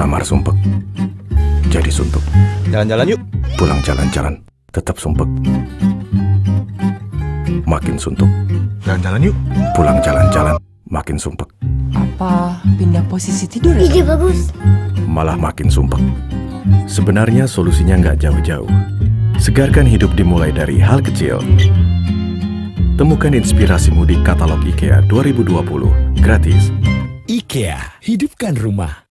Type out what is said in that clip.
kamar sumpek, jadi suntuk. Jalan-jalan yuk. Pulang jalan-jalan, tetap sumpek. Makin suntuk. Jalan-jalan yuk. Pulang jalan-jalan, makin sumpek. Apa pindah posisi tidur ya? Ide bagus. Malah makin sumpek. Sebenarnya solusinya nggak jauh-jauh. Segarkan hidup dimulai dari hal kecil. Temukan inspirasimu di katalog IKEA 2020, gratis. IKEA, hidupkan rumah.